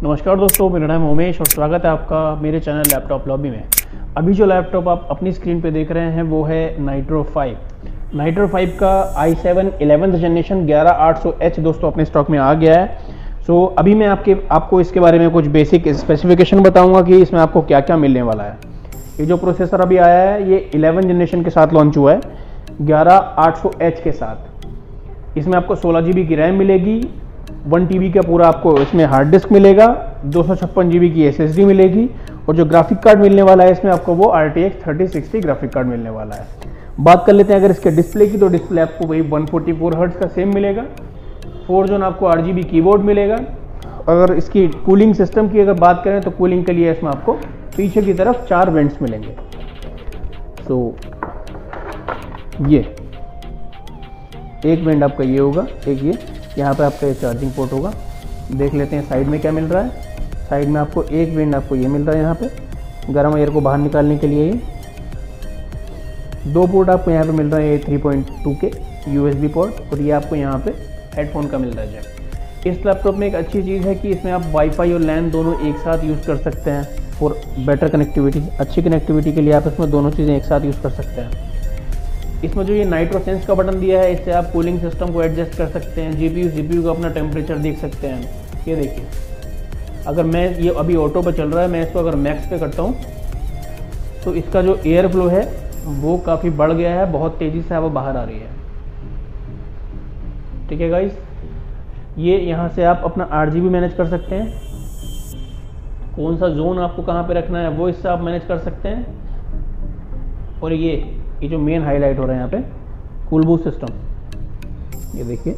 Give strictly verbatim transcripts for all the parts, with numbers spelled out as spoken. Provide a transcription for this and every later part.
नमस्कार दोस्तों, मेरा नाम उमेश और स्वागत है आपका मेरे चैनल लैपटॉप लॉबी में। अभी जो लैपटॉप आप अपनी स्क्रीन पे देख रहे हैं वो है नाइट्रो फाइव। नाइट्रो फाइव का आई सेवन इलेवेंथ जनरेशन ग्यारह आठ सौ एच दोस्तों अपने स्टॉक में आ गया है। सो so, अभी मैं आपके आपको इसके बारे में कुछ बेसिक स्पेसिफिकेशन बताऊंगा कि इसमें आपको क्या क्या मिलने वाला है। ये जो प्रोसेसर अभी आया है ये इलेवन जनरेशन के साथ लॉन्च हुआ है, ग्यारह आठ सौ एच के साथ। इसमें आपको सोलह जी बी की रैम मिलेगी, वन टी बी का पूरा आपको इसमें हार्ड डिस्क मिलेगा, दो सौ छप्पन जी बी की एस एस डी मिलेगी और जो ग्राफिक कार्ड मिलने वाला है इसमें आपको वो R T X thirty sixty graphic card मिलने वाला है। बात कर लेते हैं अगर इसके डिस्प्ले की, तो डिस्प्ले आपको वही वन फोर्टी फोर हर्ट्ज का सेम मिलेगा। फोर जोन आपको आर जी बी कीबोर्ड मिलेगा। अगर इसकी कूलिंग सिस्टम की अगर बात करें तो कूलिंग के लिए इसमें आपको पीछे की तरफ चार वेंट्स मिलेंगे। सो ये एक वेंट आपका ये होगा, एक ये यहाँ पे आपका ये चार्जिंग पोर्ट होगा। देख लेते हैं साइड में क्या मिल रहा है। साइड में आपको एक वेंट आपको ये मिल रहा है, यहाँ पे गर्म एयर को बाहर निकालने के लिए। ये दो पोर्ट आपको यहाँ पे मिल रहा है, ये थ्री पॉइंट टू के यू एस बी पोर्ट और ये आपको यहाँ पे हेडफोन का मिल रहा है जैक। इस लैपटॉप में एक अच्छी चीज़ है कि इसमें आप वाईफाई और लैन दोनों एक साथ यूज़ कर सकते हैं फॉर बेटर कनेक्टिविटी। अच्छी कनेक्टिविटी के लिए आप इसमें दोनों चीज़ें एक साथ यूज़ कर सकते हैं। इसमें जो ये नाइट्रो सेंस का बटन दिया है, इससे आप कूलिंग सिस्टम को एडजस्ट कर सकते हैं। जीपीयू सीपीयू का अपना टेम्परेचर देख सकते हैं। ये देखिए, अगर मैं ये अभी ऑटो पे चल रहा है, मैं इसको अगर मैक्स पे करता हूँ तो इसका जो एयर फ्लो है वो काफ़ी बढ़ गया है, बहुत तेज़ी से वो बाहर आ रही है। ठीक है गाइस, ये यहाँ से आप अपना आर जी बी मैनेज कर सकते हैं। कौन सा जोन आपको कहाँ पे रखना है वो इससे आप मैनेज कर सकते हैं। और ये ये जो मेन हाईलाइट हो रहा है यहाँ पे, कूल बूस्ट सिस्टम, ये देखिए,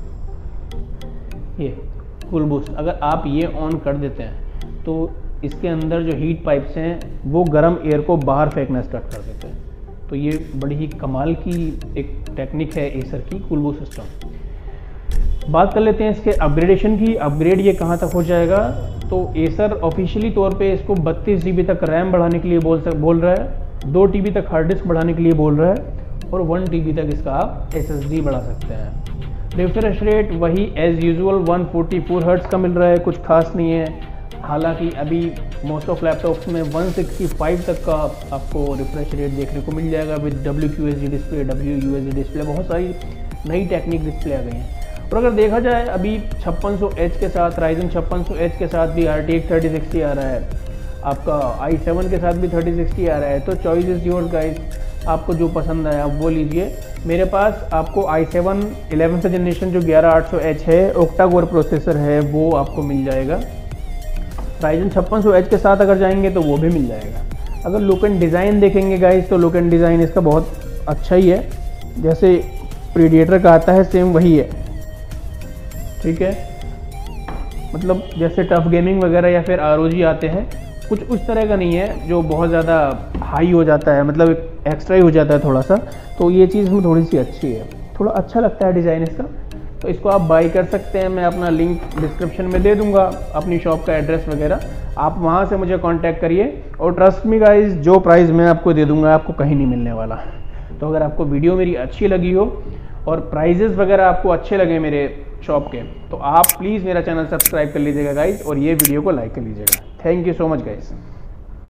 ये कूल बूस्ट अगर आप ये ऑन कर देते हैं तो इसके अंदर जो हीट पाइप्स हैं वो गर्म एयर को बाहर फेंकना स्टार्ट कर देते हैं। तो ये बड़ी ही कमाल की एक टेक्निक है एसर की कूल बूस्ट सिस्टम। बात कर लेते हैं इसके अपग्रेडेशन की। अपग्रेड ये कहाँ तक हो जाएगा, तो एसर ऑफिशियली तौर पे इसको बत्तीस जी बी तक रैम बढ़ाने के लिए बोल सक बोल रहा है, दो टी बी तक हार्ड डिस्क बढ़ाने के लिए बोल रहा है और वन टी बी तक इसका आप एस एस डी बढ़ा सकते हैं। रिफ्रेश रेट वही as usual one forty four hertz का मिल रहा है, कुछ खास नहीं है। हालांकि अभी मोस्ट ऑफ लैपटॉप्स में वन सिक्सटी फाइव तक का आपको रिफ्रेश रेट देखने को मिल जाएगा with W Q S D display, W U S D display. बहुत सारी नई टेक्निक डिस्प्ले आ गई हैं। और अगर देखा जाए अभी छप्पन सौ एच के साथ, राइजन छप्पन सौ एच के साथ भी R T X thirty sixty आ रहा है, आपका आई सेवन के साथ भी थर्टी सिक्सटी आ रहा है। तो चॉइस इज योर्स गाइस, आपको जो पसंद आया आप वो लीजिए। मेरे पास आपको आई सेवन इलेवेंथ जनरेशन जो ग्यारह आठ सौ एच है, ओक्टा कोर प्रोसेसर है, वो आपको मिल जाएगा। राइजन छप्पन सौ एच के साथ अगर जाएंगे तो वो भी मिल जाएगा। अगर लुक एंड डिज़ाइन देखेंगे गाइस तो लुक एंड डिज़ाइन इसका बहुत अच्छा ही है, जैसे प्रीडिएटर का आता है सेम वही है। ठीक है, मतलब जैसे टफ गेमिंग वगैरह या फिर आर ओ जी आते हैं, कुछ उस तरह का नहीं है जो बहुत ज़्यादा हाई हो जाता है, मतलब एक्स्ट्रा ही हो जाता है थोड़ा सा। तो ये चीज़ में थोड़ी सी अच्छी है, थोड़ा अच्छा लगता है डिज़ाइन इसका। तो इसको आप बाई कर सकते हैं। मैं अपना लिंक डिस्क्रिप्शन में दे दूंगा, अपनी शॉप का एड्रेस वगैरह, आप वहाँ से मुझे कांटेक्ट करिए। और ट्रस्ट मी गाइस, जो प्राइस मैं आपको दे दूंगा आपको कहीं नहीं मिलने वाला। तो अगर आपको वीडियो मेरी अच्छी लगी हो और प्राइजेस वगैरह आपको अच्छे लगे मेरे शॉप के, तो आप प्लीज़ मेरा चैनल सब्सक्राइब कर लीजिएगा गाइस और ये वीडियो को लाइक कर लीजिएगा। Thank you so much guys.